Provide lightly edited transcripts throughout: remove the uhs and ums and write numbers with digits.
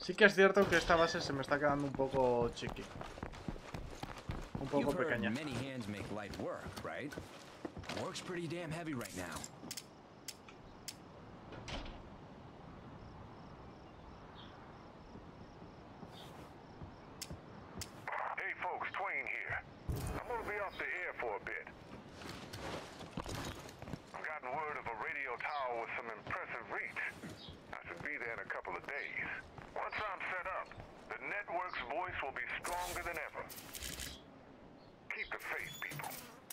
Sí que es cierto que esta base se me está quedando un poco chiqui. Un poco pequeña. Many hands make light work, right? Work's pretty damn heavy right now. Hey folks, Twain here. I'm gonna be off the air for a bit. I've gotten word of a radio tower with some impressive reach. I should be there in a couple of days. Once I'm set up, the network's voice will be stronger than ever. Keep the faith, people.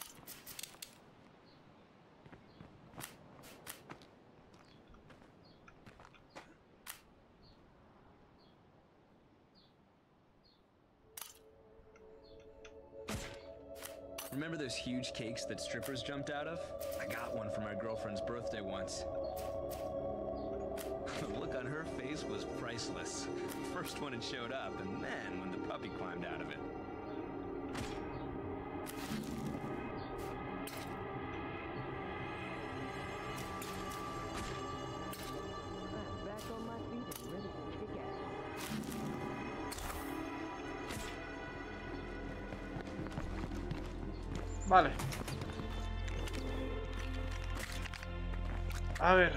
Remember those huge cakes that strippers jumped out of? I got one for my girlfriend's birthday once. The look on her face was priceless. First when it showed up, and then when the puppy climbed out of it. I'm back on my feet and ready to kick ass. Vale. A ver.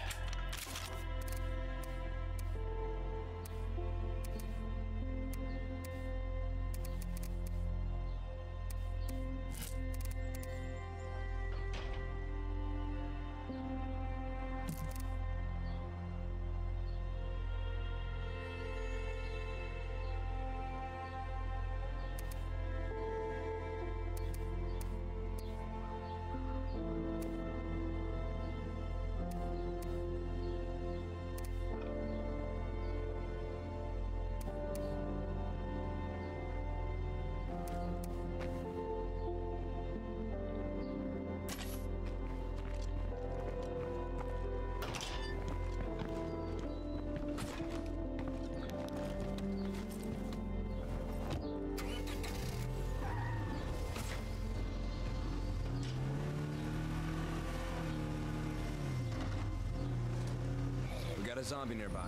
We got a zombie nearby.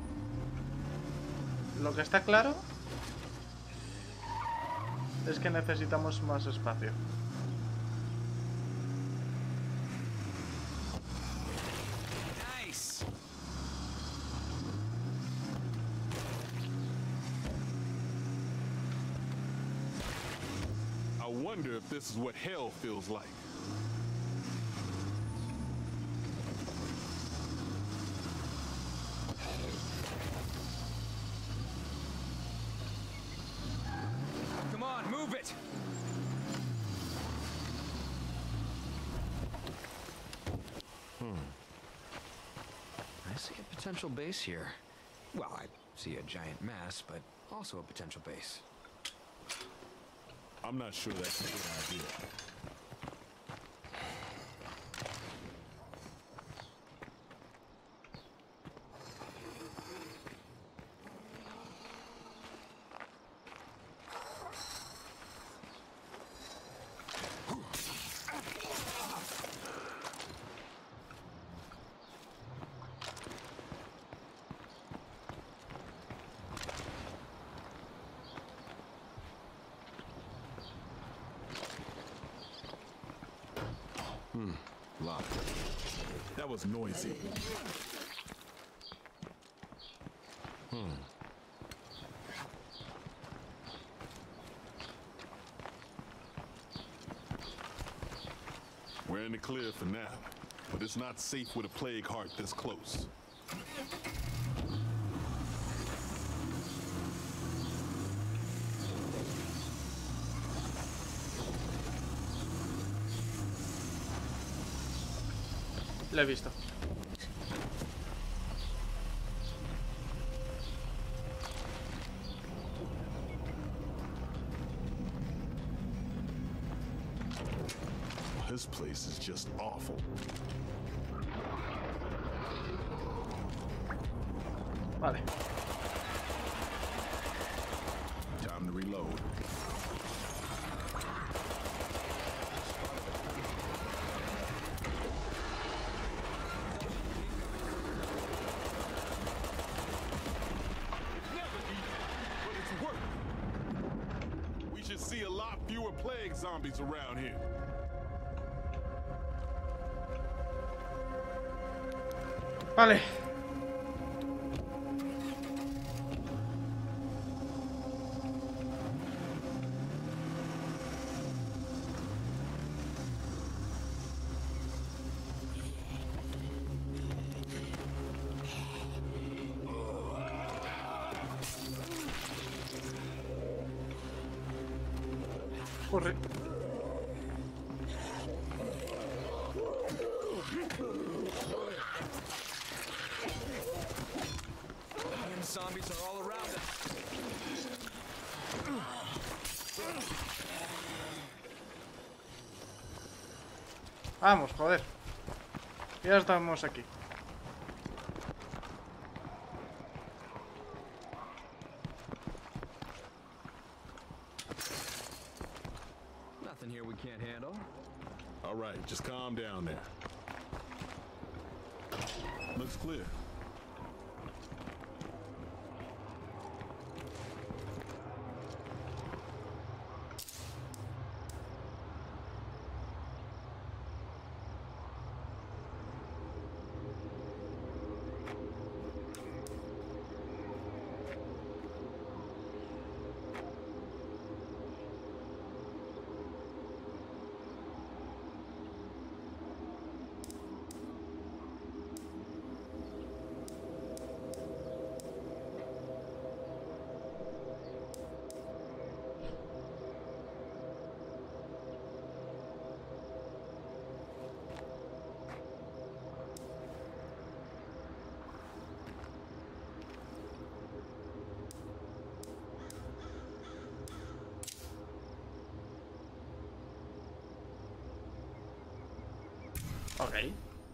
Lo que está claro es que necesitamos más espacio. Nice! I wonder if this is what hell feels like. Come on, move it! I see a potential base here. Well, I see a giant mass, but also a potential base. I'm not sure that's a good idea. Locked. That was noisy. We're in the clear for now, but it's not safe with a plague heart this close. Lo he visto. This place is just awful. Vale. Time to reload. plague zombies around here. Vale. Corre. And zombies are all around us. Vamos, joder. Ya estamos aquí. Nothing here we can't handle. All right, just calm down there. Looks clear. Ok.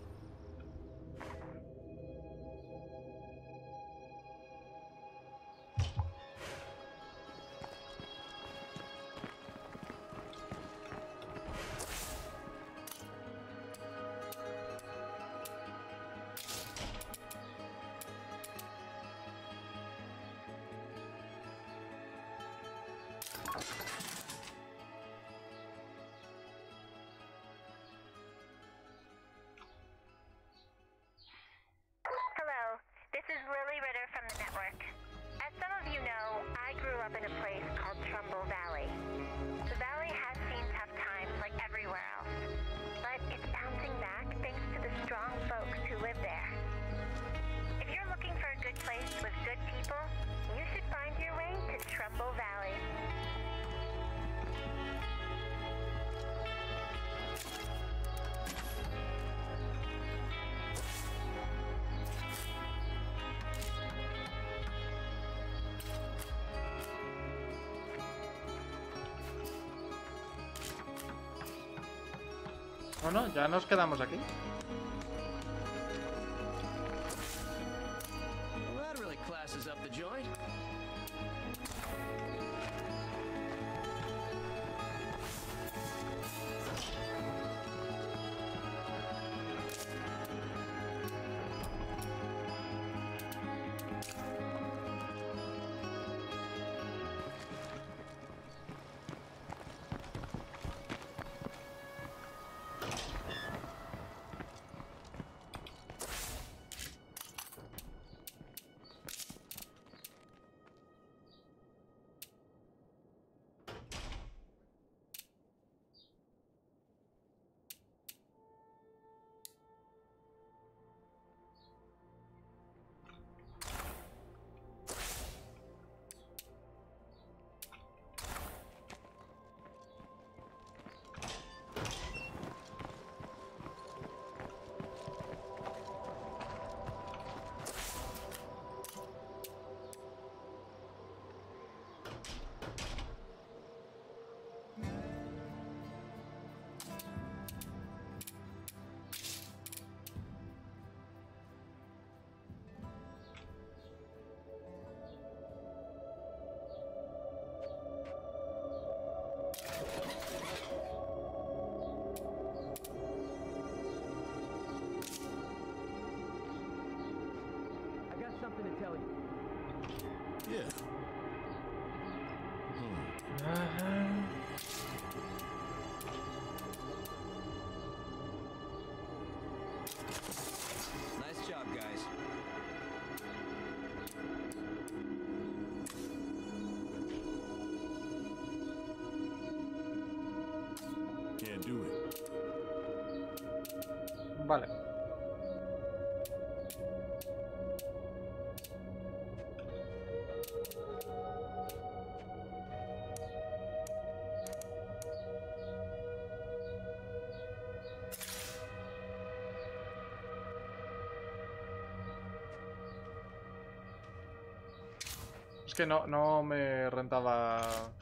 Hello, this is Lily Ritter from the network. As some of you know, I grew up in a place called Trumbull Valley. The valley has seen tough times like everywhere else, but it's bouncing back thanks to the strong folks who live there. If you're looking for a good place with good people, you should find your way to Trumbull Valley. Bueno, ya nos quedamos aquí. Well, that really classes up the joint. I got something to tell you. Yeah. Vale. Es que no me rentaba.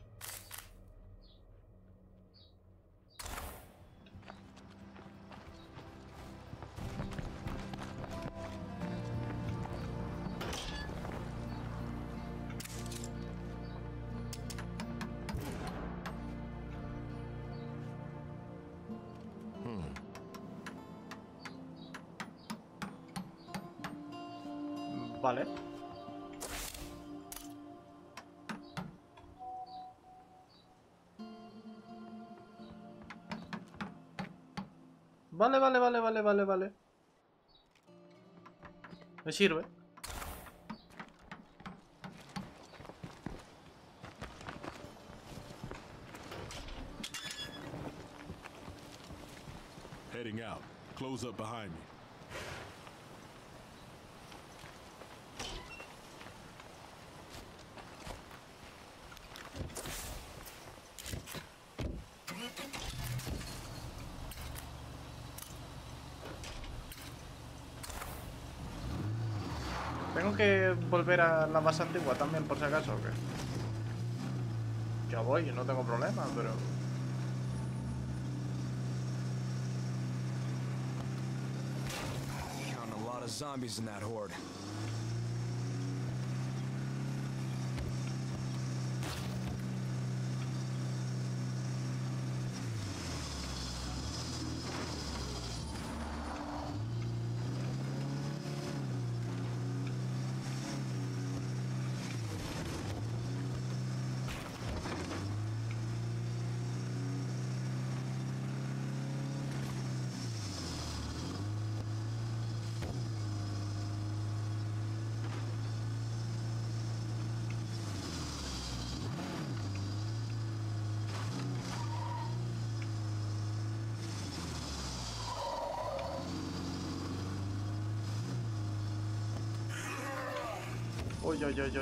Vale. Vale. Me sirve. Heading out. Close up behind me. Tengo que volver a la base antigua también, por si acaso, ¿o qué? Yo voy, no tengo problema, pero... Counting a lot of zombies in that horde. Uy.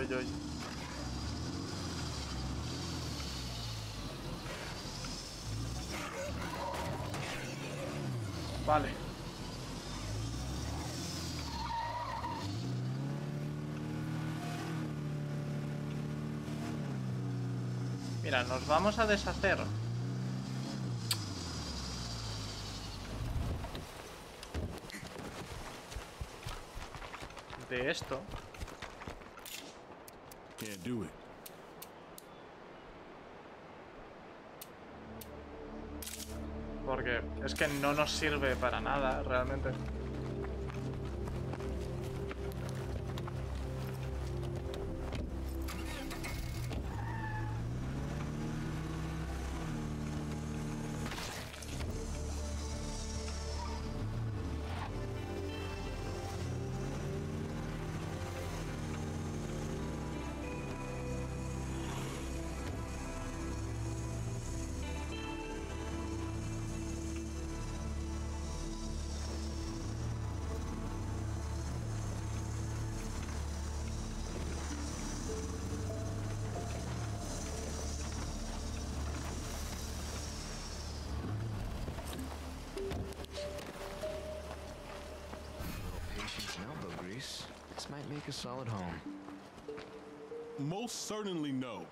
Vale. Mira, nos vamos a deshacer de esto. Can't do it. Porque es que no nos sirve para nada, realmente. Patience and elbow grease. This might make a solid home. Most certainly no.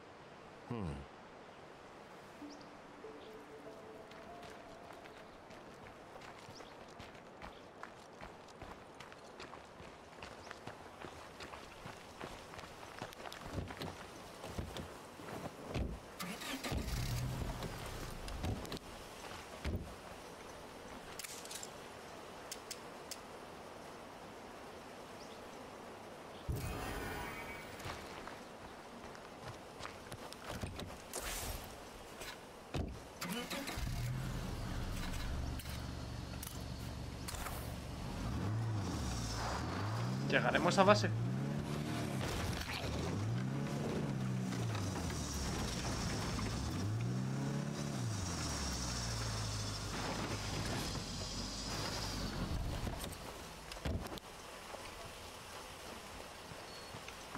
¿Llegaremos a base?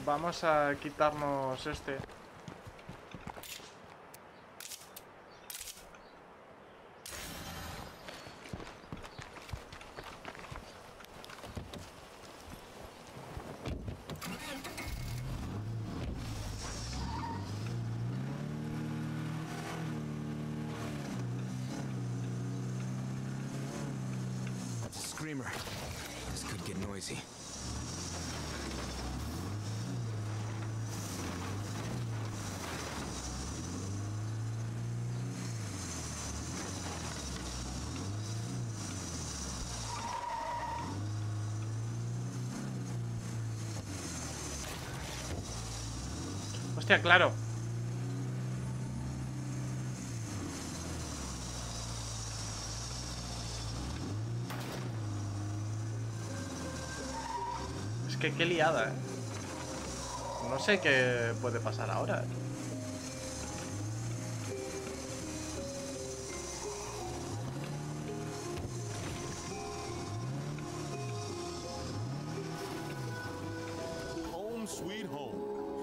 Vamos a quitarnos este. That's a screamer. This could get noisy. Hostia, claro. Es que qué liada, ¿eh? No sé qué puede pasar ahora. Home sweet home.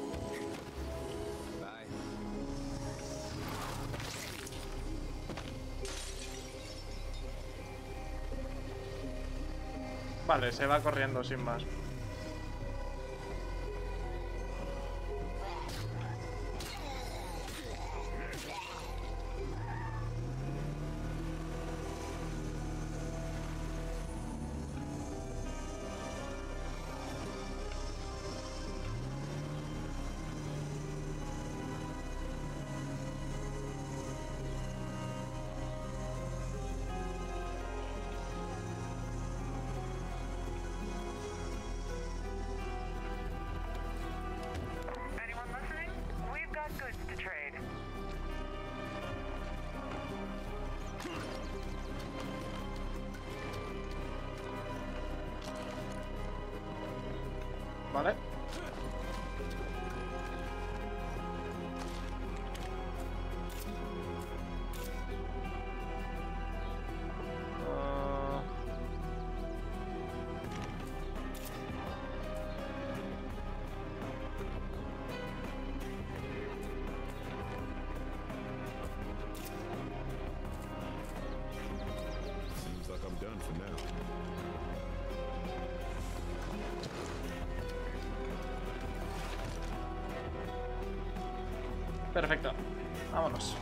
Bye. Vale, se va corriendo sin más. Anyone listening? We've got goods to trade. Vale. Seems like I'm done for now. Perfecto. Vámonos.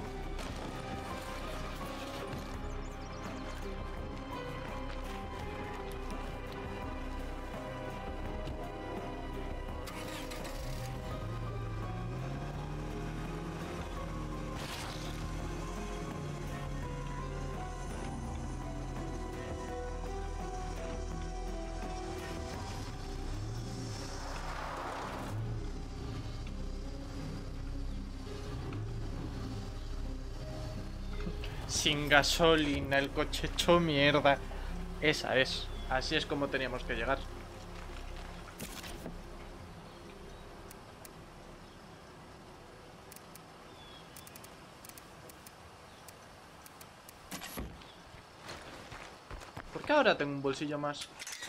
Sin gasolina, el coche hecho mierda. Esa es. Así es como teníamos que llegar. ¿Por qué ahora tengo un bolsillo más?